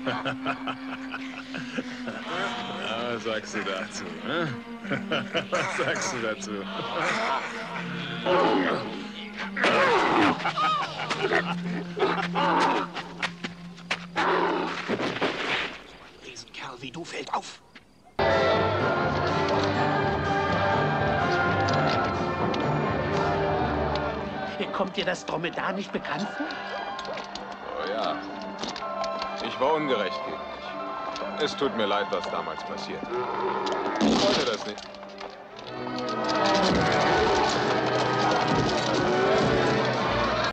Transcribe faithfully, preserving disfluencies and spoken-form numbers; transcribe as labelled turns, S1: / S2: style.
S1: Was sagst du dazu? Hm? Was sagst du dazu?
S2: Ein Riesenkerl wie du fällt auf. Kommt dir das Dromedar nicht bekannt vor?
S1: Oh ja. Ich war ungerecht gegen dich. Es tut mir leid, was damals passiert. Ich wollte das nicht.